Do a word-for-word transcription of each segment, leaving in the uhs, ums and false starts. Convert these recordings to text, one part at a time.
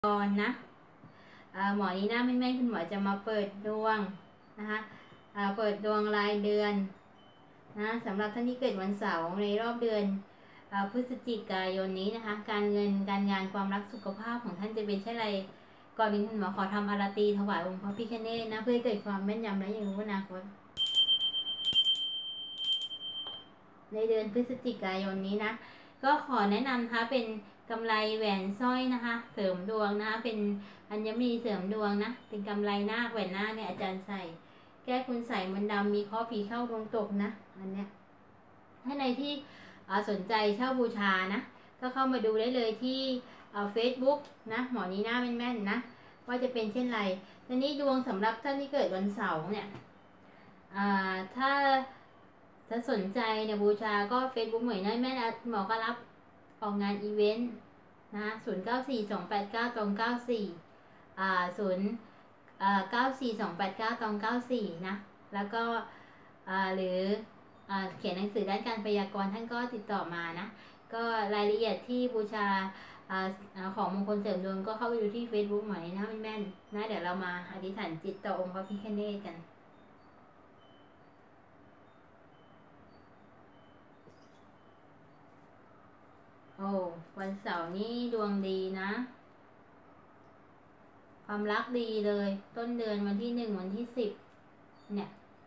ก่อนนะหมอนีน่าแม่แม่คุณหมอจะมาเปิดดวงนะคะเปิดดวงรายเดือนนะสำหรับท่านที่เกิดวันเสาร์ในรอบเดือนพฤศจิกายนนี้นะคะการเงินการงานความรักสุขภาพของท่านจะเป็นเช่นไรก่อนอื่นคุณหมอขอทำอาราตีถวายองค์พระพิฆเนศนะเพื่อให้เกิดความแม่นยำและยังรู้อนาคตในเดือนพฤศจิกายนนี้นะก็ขอแนะนำนะคะเป็นกำไรแหวนสร้อยนะคะเสริมดวงนะคะเป็นอัญมณีเสริมดวงนะเป็นกำไรนาคแหวนนาคเนี่ยอาจารย์ใส่แก้คุณใส่มนต์ดำมีข้อผีเข้าดวงตกนะอันเนี้ยถ้าในที่สนใจเช่าบูชานะก็เข้ามาดูได้เลยที่เฟซบุ๊กนะหมอนีน่าแม่นๆนะว่าจะเป็นเช่นไรทีนี้ดวงสำหรับท่านที่เกิดวันเสาร์เนี่ยถ้าถ้าสนใจเนี่ยบูชาก็เฟซบุ๊กเหมือนนั่นแม่นะหมอก็รับออกงานอีเวนต์นะศูนย์เก้าสี่สองแปดเก้าตรงเก้าสี่อ่าศูนย์อ่าเก้าสี่สองแปดเก้าตรงเก้าสี่นะแล้วก็อ่าหรืออ่าเขียนหนังสือด้านการพยากรณ์ท่านก็ติดต่อมานะก็รายละเอียดที่บูชาอ่าของมงคลเสริมดวงก็เข้าไปดูที่ Facebook หมายนะแม่นๆนะเดี๋ยวเรามาอธิษฐานจิตต่อองค์พระพิฆเนศกันโอ้วันเสาร์นี้ดวงดีนะความรักดีเลยต้นเดือนวันที่หนึ่งวันที่สิบเนี่ย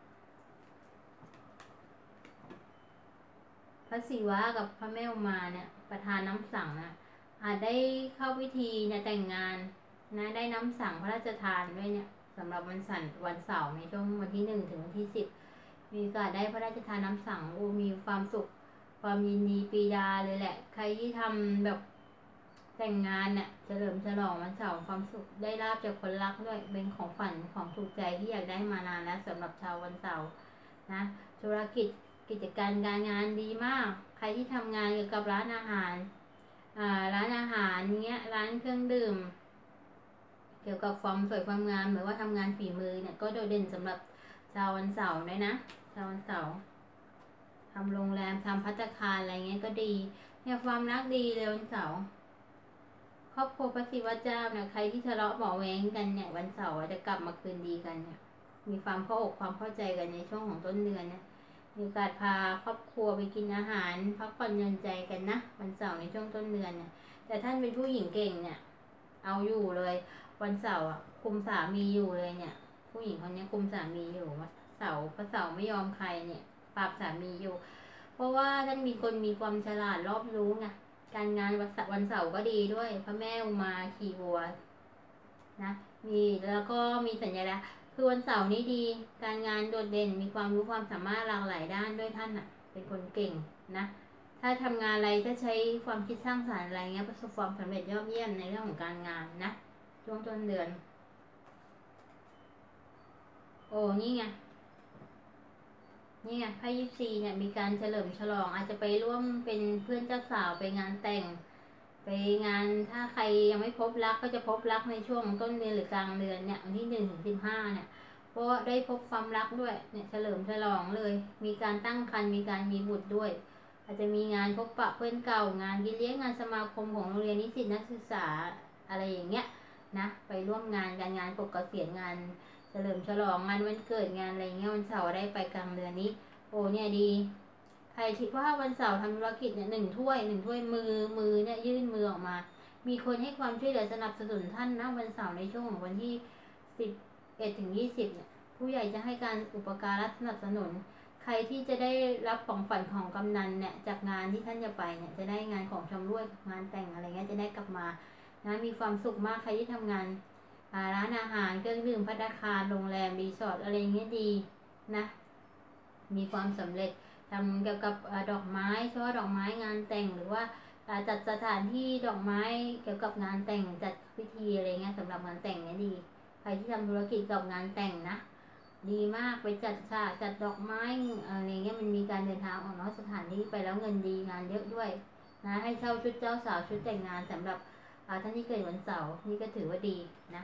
พระศิวะกับพระแม่อุมาเนี่ยประธานน้ำสั่งนะอาจได้เข้าพิธีเนี่ยแต่งงานนะได้น้ำสั่งพระราชทานด้วยเนี่ยสำหรับวันสันวันเสาร์ในช่วงวันที่หนึ่งถึงวันที่สิบมีโอกาสได้พระราชทานน้ำสั่งโอ้มีความสุขความยินดีปีดาเลยแหละใครที่ทำแบบแต่งงานเนี่ยเฉลิมฉลองวันเสาร์ความสุขได้ลาบจากคนรักด้วยเป็นของฝันของถูกใจที่อยากได้มานานแล้วสำหรับชาววันเสาร์นะธุรกิจกิจการการงานดีมากใครที่ทำงานเกี่ยวกับร้านอาหารอ่าร้านอาหารเงี้ยร้านเครื่องดื่มเกี่ยวกับความสวยความงามหรือว่าทำงานฝีมือเนี่ยก็โดดเด่นสำหรับชาววันเสาร์เลยนะชาววันเสาร์ทำโรงแรมทำภัตตาคารอะไรเงี้ยก็ดีเนี่ยความรักดีเลยวันเสาร์ครอบครัวพระศิวะเจ้าเนี่ยใครที่ทะเลาะเบาะแว้งกันเนี่ยวันเสาร์จะกลับมาคืนดีกันเนี่ยมีความเข้าอกความเข้าใจกันในช่วงของต้นเดือนเนี่ยมีโอกาสพาครอบครัวไปกินอาหารพักผ่อนหย่อนใจกันนะวันเสาร์ในช่วงต้นเดือนเนี่ยแต่ท่านเป็นผู้หญิงเก่งเนี่ยเอาอยู่เลยวันเสาร์อ่ะคุมสามีอยู่เลยเนี่ยผู้หญิงคนนี้คุมสามีอยู่เสาร์พระเสาร์ไม่ยอมใครเนี่ยปราบสามีอยู่เพราะว่าท่านมีคนมีความฉลาดรอบรู้ไงการงานวันเสาร์ก็ดีด้วยพระแม่อุมาขี่วัวนะมีแล้วก็มีสัญลักษณ์คือวันเสาร์นี้ดีการงานโดดเด่นมีความรู้ความสามารถหลากหลายด้านด้วยท่านอ่ะเป็นคนเก่งนะถ้าทำงานอะไรถ้าใช้ความคิดสร้างสรรค์อะไรเงี้ยประสบความสำเร็จยอดเยี่ยมในเรื่องของการงานนะช่วงต้นเดือนโอ้นี่ไงนี่ไงไพ่ยิปซีเนี่ยมีการเฉลิมฉลองอาจจะไปร่วมเป็นเพื่อนเจ้าสาวไปงานแต่งไปงานถ้าใครยังไม่พบรักก็จะพบรักในช่วงต้นเดือนหรือกลางเดือนเนี่ยวันที่หนึ่งถึงสิบห้าเนี่ยเพราะได้พบความรักด้วยเนี่ยเฉลิมฉลองเลยมีการตั้งครรภ์มีการมีบุตรด้วยอาจจะมีงานพบปะเพื่อนเก่างานกินเลี้ยงงานสมาคมของโรงเรียนนิสิตนักศึกษาอะไรอย่างเงี้ยนะไปร่วมงานการงานปกเกษียณงานเฉลิมฉลองงานวันเกิดงานอะไรเงี้ยวันเสาร์ได้ไปกลางเดือนนี้โอ้เนี่ยดีใครคิดว่าวันเสาร์ทำธุรกิจเนี่ยหนึ่งถ้วยหนึ่งถ้วยมือมือเนี่ยยื่นมือออกมามีคนให้ความช่วยเหลือสนับสนุนท่านนะวันเสาร์ในช่วงของวันที่สิบเอ็ดถึงยี่สิบเนี่ยผู้ใหญ่จะให้การอุปการะสนับสนุนใครที่จะได้รับของฝันของกำนันเนี่ยจากงานที่ท่านจะไปเนี่ยจะได้งานของชำร่วยงานแต่งอะไรเงี้ยจะได้กลับมานะมีความสุขมากใครที่ทำงานร้านอาหารเครื่องดื่มภัตตาคารโรงแรมรีสอร์ทอะไรเงี้ยดีนะมีความสำเร็จทำเกี่ยวกับดอกไม้ช่อดอกไม้งานแต่งหรือว่าจัดสถานที่ดอกไม้เกี่ยวกับงานแต่งจัดพิธีอะไรเงี้ยสำหรับงานแต่งเนี้ยดีใครที่ทำธุรกิจกับงานแต่งนะดีมากไปจัดฉากจัดดอกไม้อะไรเงี้ยมันมีการเดินทางออกนอกสถานที่ไปแล้วเงินดีงานเยอะด้วยนะให้เช่าชุดเจ้าสาวชุดแต่งงานสำหรับท่านที่เกิดวันเสาร์นี่ก็ถือว่าดีนะ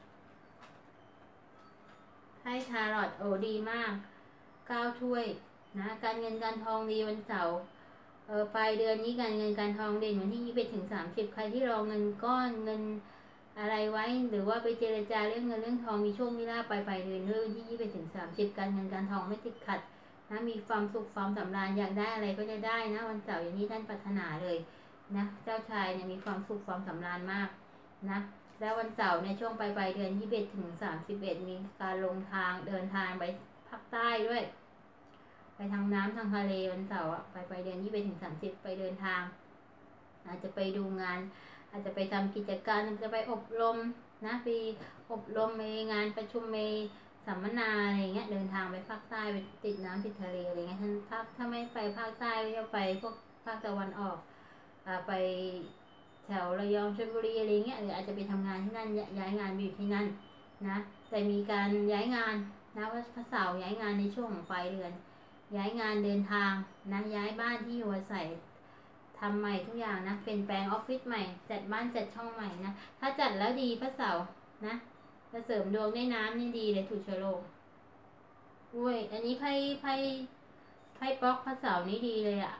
ให้ทารอตโอ้ดีมากเก้าถ้วยนะการเงินการทองดีวันเสาร์เออปลายเดือนนี้การเงินการทองเด่นวันที่ยี่สิบเอ็ดถึงสามสิบใครที่รอเงินก้อนเงินอะไรไว้หรือว่าไปเจรจาเรื่องเงินเรื่องทองมีโชคมีลาภไปไปเดือนเรื่องที่ยี่สิบถึงสามสิบการเงินการทองไม่ติดขัดนะมีความสุขความสำราญอยากได้อะไรก็จะได้นะวันเสาร์อย่างนี้ท่านปรารถนาเลยนะเจ้าชายเนี่ยมีความสุขความสำราญมากนะแล้ววันเสาร์ในช่วงปลายปลายเดือนยี่สิบเอ็ดถึงสามสิบเอ็ดมีการลงทางเดินทางไปภาคใต้ด้วยไปทางน้ำทางทะเลวันเสาร์ไปไปเดือนยี่สิบเอ็ดถึงสามสิบไปเดินทางอาจจะไปดูงานอาจจะไปทำกิจการอาจจะไปอบรมนะไปอบรมในงานประชุมในสัมมนาอะไรเงี้ยเดินทางไปภาคใต้ไปติดน้ำติดทะเลอะไรเงี้ยท่านถ้าถ้าไม่ไปภาคใต้ก็จะไปพวกภาคตะวันออกอ่าไปแถวระยองชลบุรีอะไรเงี้ยหรืออาจจะไปทำงานที่นั่นย้ายงานไปอยู่ที่นั่นนะแต่มีการย้ายงานนะว่าพระเสาร์ย้ายงานในช่วงของปลายเดือนย้ายงานเดินทางนะย้ายบ้านที่อยู่อาศัยทำใหม่ทุกอย่างนะเปลี่ยนแปลงออฟฟิศใหม่จัดบ้านจัดช่องใหม่นะถ้าจัดแล้วดีพระเสาร์นะจะเสริมดวงด้วยน้ำนี่ดีเลยถูกเชื้อโรคอุ้ยอันนี้ไพ่ไพ่ไพ่ป๊อกพระเสาร์นี้ดีเลยอะ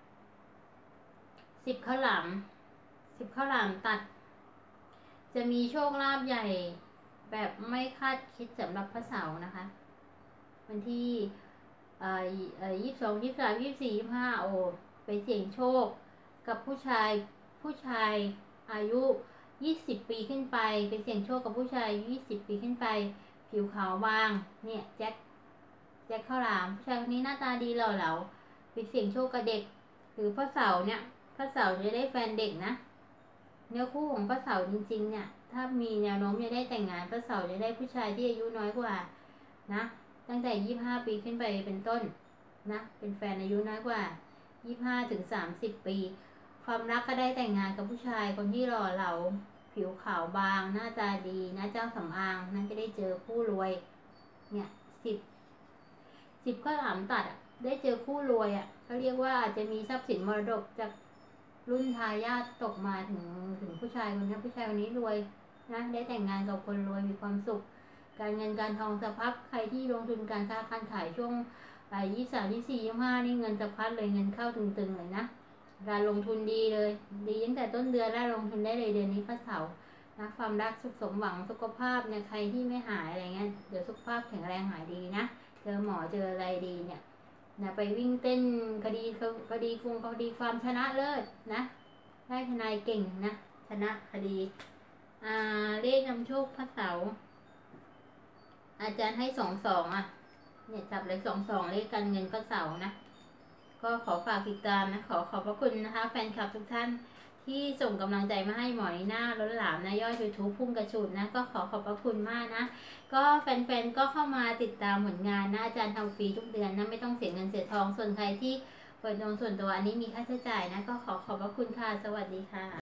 สิบข้าวหลามสิบข้าวหลามตัดจะมีโชคลาภใหญ่แบบไม่คาดคิดสำหรับพระเสาร์นะคะวันที่เอ่อเอ่อยี่สิบสองยี่สิบสามยี่สิบสี่ยี่สิบห้าโอ้ไปเสี่ยงโชคกับผู้ชายผู้ชายอายุยี่สิบปีขึ้นไปไปเสี่ยงโชคกับผู้ชายยี่สิบปีขึ้นไปผิวขาวบางเนี่ยแจ็คแจ็คข้าวหลามผู้ชายคนนี้หน้าตาดีหล่อเหลาไปเสี่ยงโชคกับเด็กหรือพระเสาร์เนี่ยพระเสาร์จะได้แฟนเด็กนะเนื้อคู่ของพระเสาร์จริงๆเนี่ยถ้ามีแนวโน้มจะได้แต่งงานพระเสาร์จะได้ผู้ชายที่อายุน้อยกว่านะตั้งแต่ยี่สิบห้าปีขึ้นไปเป็นต้นนะเป็นแฟนอายุน้อยกว่ายี่สิบห้าถึงสามสิบปีความรักก็ได้แต่งงานกับผู้ชายคนที่หล่อเหลาผิวขาวบางหน้าตาดีนะเจ้าสำอางนั่นก็ได้เจอผู้รวยเนี่ยสิบสิบก็หลามตัดอ่ะได้เจอผู้รวยอ่ะเขาเรียกว่าอาจจะมีทรัพย์สินมรดกจากรุ่นทายาทตกมาถึงถึงผู้ชายคนนี้ผู้ชายคนนี้รวยนะได้แต่งงานกับคนรวยมีความสุขการเงินการทองสะพัดใครที่ลงทุนการค้าการขายช่วงยี่สิบสามยี่สิบสี่ยี่สิบห้านี่เงินสะพัดเลยเงินเข้าตึงๆเลยนะการลงทุนดีเลยดีตั้งแต่ต้นเดือนแล้วลงทุนได้เลยเดือนนี้พระเสาร์นะความรักสุขสมหวังสุขภาพเนี่ยใครที่ไม่หายอะไรเงี้ยเดี๋ยวสุขภาพแข็งแรงหายดีนะเจอหมอเจออะไรดีเนี่ยนะไปวิ่งเต้นคดีคดีคุงคดีความชนะเลิศนะได้ทนายเก่งนะชนะคดีอ่าเลขนำโชคพระเสาร์อาจารย์ให้สองสองอ่ะเนี่ยจับเลยสองสองเลขการเงินพระเสาร์นะก็ขอฝากติดตามนะขอขอบพระคุณนะคะแฟนคลับทุกท่านที่ส่งกำลังใจมาให้หมอนีน่าล้นหลามนะยอด ยูทูบ พุ่งกระฉูดนะก็ขอขอบพระคุณมากนะก็แฟนๆก็เข้ามาติดตามผลงานนะอาจารย์ทำฟรีทุกเดือนนะไม่ต้องเสียเงินเสียทองส่วนใครที่เปิดดวงส่วนตัวอันนี้มีค่าใช้จ่ายนะก็ขอขอบพระคุณค่ะสวัสดีค่ะ